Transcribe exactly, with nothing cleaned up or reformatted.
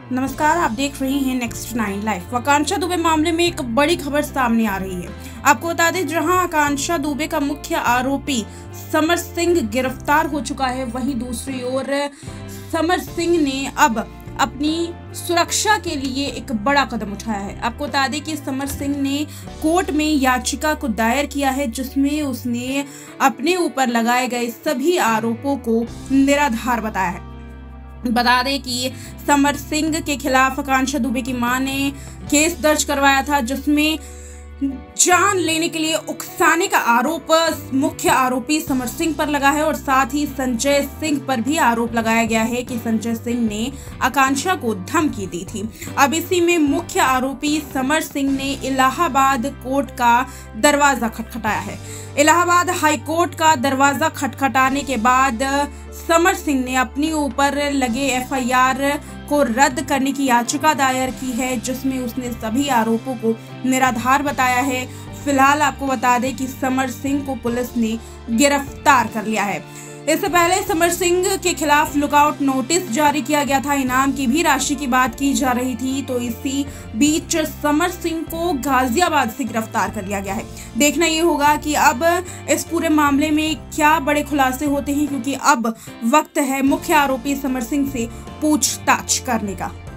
नमस्कार, आप देख रहे हैं next nine live. Akanksha Dubey मामले में एक बड़ी खबर सामने आ रही है। आपको बता दें, जहां आकांक्षा दुबे का मुख्य आरोपी समर सिंह गिरफ्तार हो चुका है, वहीं दूसरी ओर समर सिंह ने अब अपनी सुरक्षा के लिए एक बड़ा कदम उठाया है। आपको बता दें कि समर सिंह ने कोर्ट में याचिका को दायर किया है, जिसमें उसने अपने ऊपर लगाए गए सभी आरोपों को निराधार बताया है। बता दें कि समर सिंह के खिलाफ आकांक्षा दुबे की मां ने केस दर्ज करवाया था, जिसमें जान लेने के लिए उकसाने का आरोप मुख्य आरोपी समर सिंह पर लगा है और साथ ही संजय सिंह पर भी आरोप लगाया गया है कि संजय सिंह ने आकांक्षा को धमकी दी थी। अब इसी में मुख्य आरोपी समर सिंह ने इलाहाबाद कोर्ट का दरवाजा खटखटाया है। इलाहाबाद हाई कोर्ट का दरवाजा खटखटाने के बाद समर सिंह ने अपने ऊपर लगे एफ आई आर को रद्द करने की याचिका दायर की है, जिसमें उसने सभी आरोपों को निराधार बताया है। फिलहाल आपको बता दें कि समर सिंह को पुलिस ने गिरफ्तार कर लिया है। इससे पहले समर सिंह के खिलाफ लुकआउट नोटिस जारी किया गया था। इनाम की भी राशि की बात की जा रही थी, तो इसी बीच समर सिंह को गाजियाबाद से गिरफ्तार कर लिया गया है। देखना ये होगा कि अब इस पूरे मामले में क्या बड़े खुलासे होते हैं, क्योंकि अब वक्त है मुख्य आरोपी समर सिंह से पूछताछ करने का।